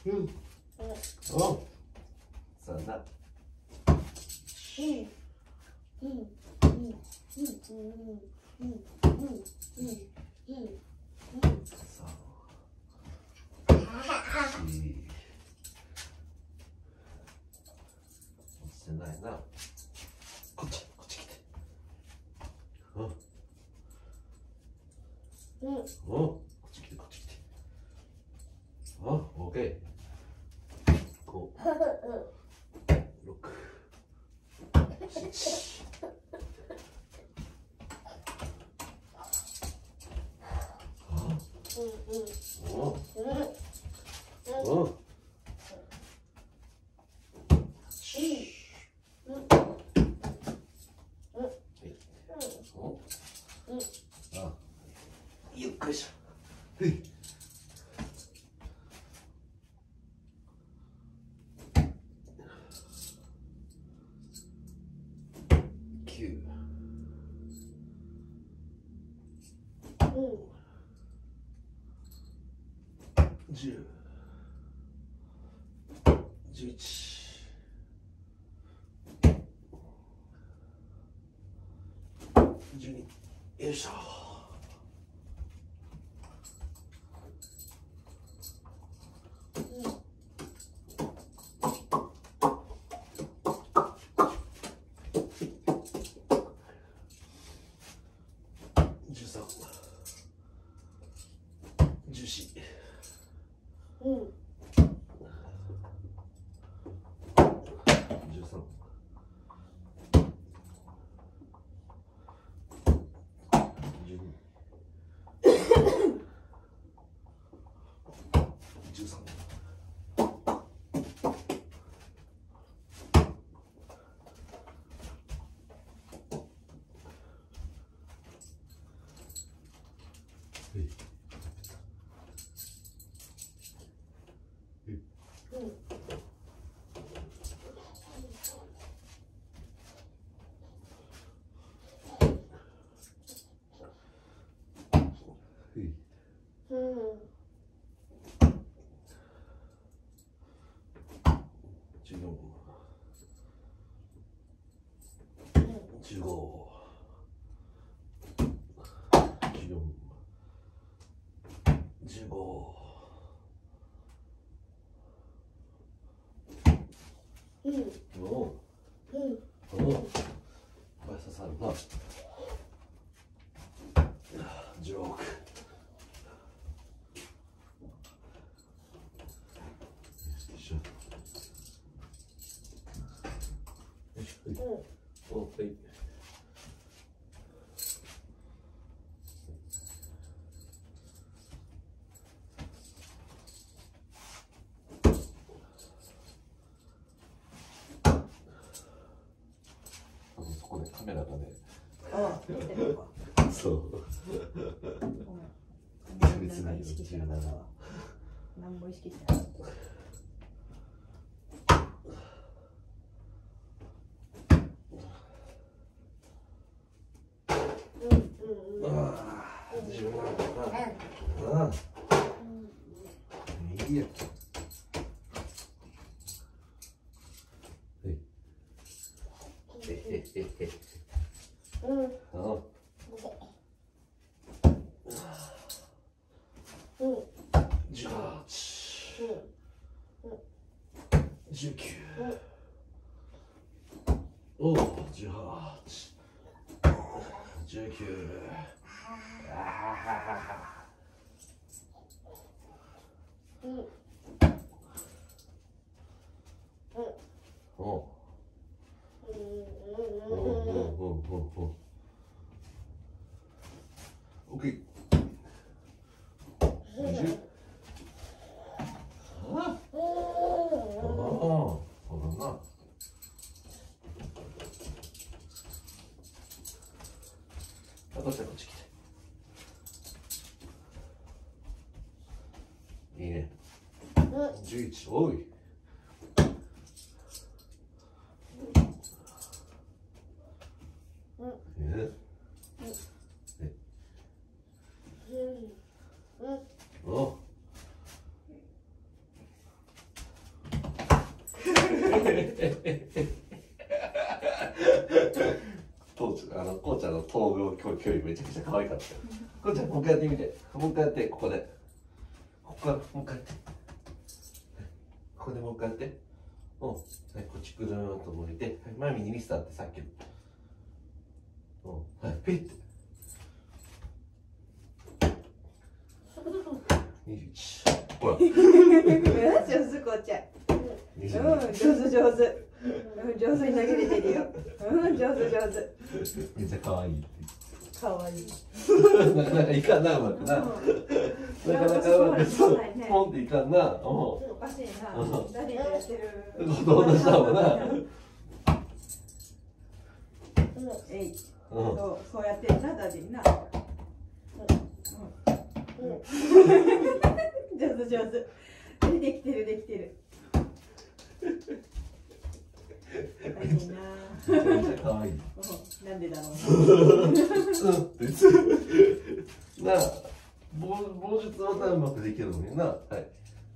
さあな。落ちてないな。こっち来て。こっち来て。オッケー。5、6、7。よっこいしょ。9、10、11、12。よいしょ。13、14、13、12、13。14、15、14、15。これ刺さるな。16。そこでカメラがね。そう。別に意識してなかったわ。何も意識してなかった。いいや。19、18、19。オッケー。20。そうだな。こっち来て。いいね。11。おい。 頭部距離めちゃくちゃ可愛かったよ。こっちゃんもう一回やってみて。もう一回やって、ここで。ここからもう一回やって。ここでもう一回やって。うん。はい、こっちくるーんと向いて。はい、前右にスターってさっきの。うん。はい、ピッて。21。ほら。 上手こっちゃん。上手上手。上手に投げれてるよ。上手上手。 めっちゃ可愛い。 可愛い。 なかなかいかんな、うまくな。なかなかうまくそう、ポンっていかんな。 おかしいな。誰とやってる。 どうしたのかな。 えい。そうやってるな、ダディな。上手上手。できてるできてる。いいな。 めっちゃ可愛い。 なんでだろう。 なあ、棒術はうまくできるのにな。はい。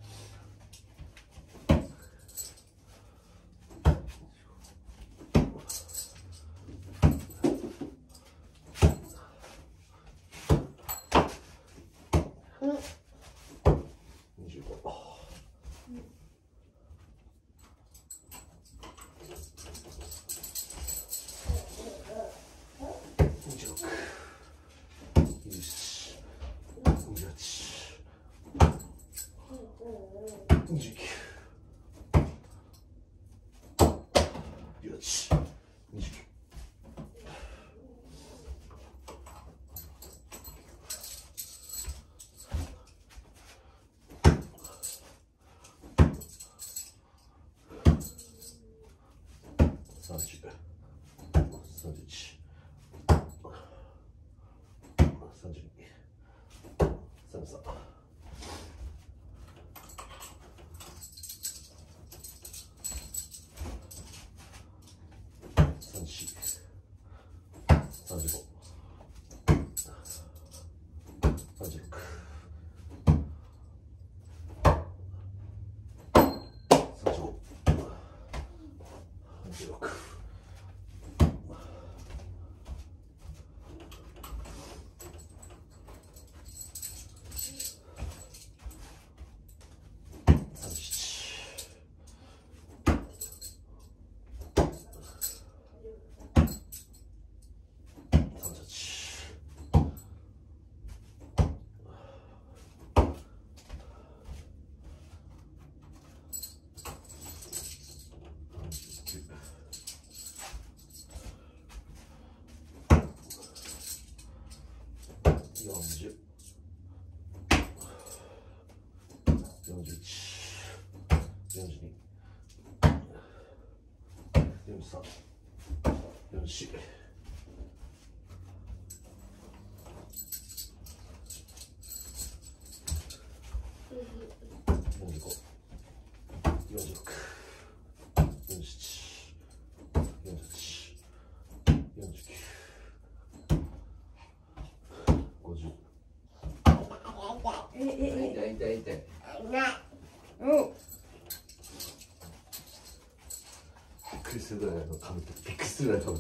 びっくりするぐらいのかぶってる。びっくりするぐらいかぶ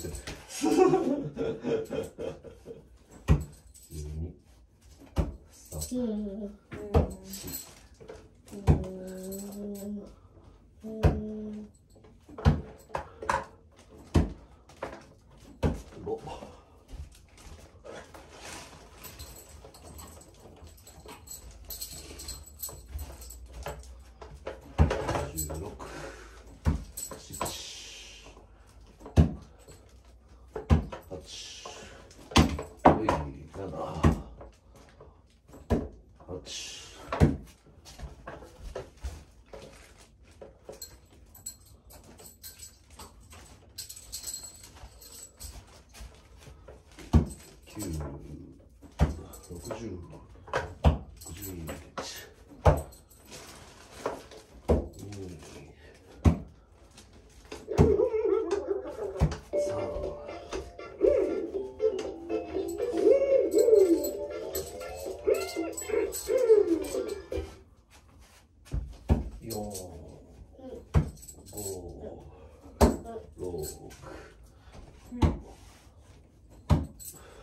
ってる。12、3、7、8、9、10、11、12、13、14、15、16、17、18、19、20、21、22、23、24、25、26、27、28、29、30、31、32、33、34、35、36、37、38、39、40、41、42、43、44、45、46、47、48、49、50、51、52、53、54、55、56、7、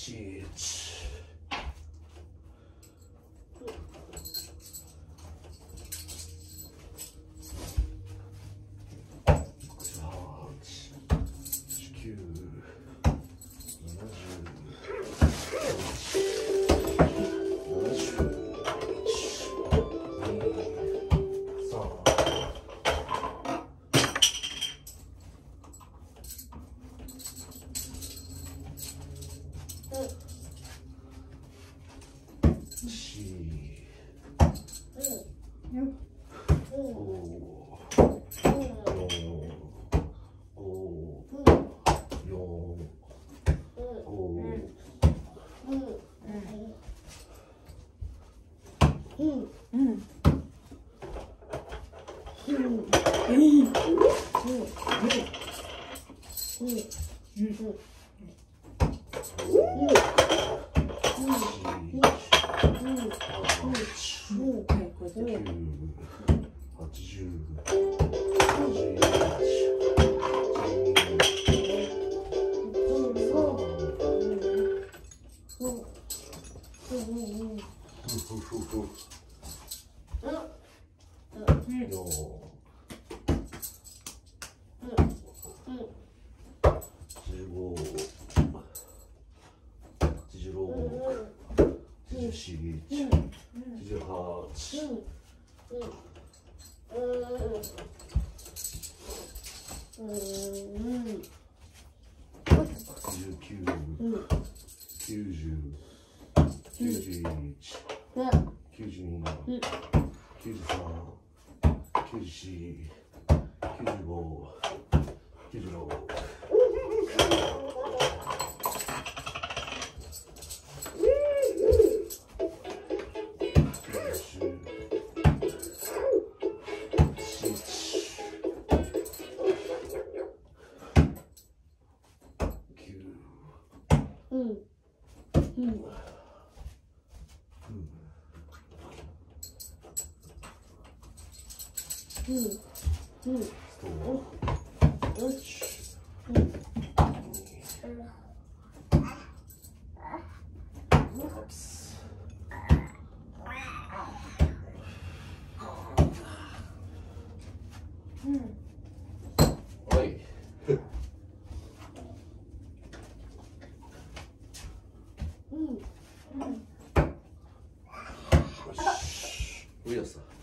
上さ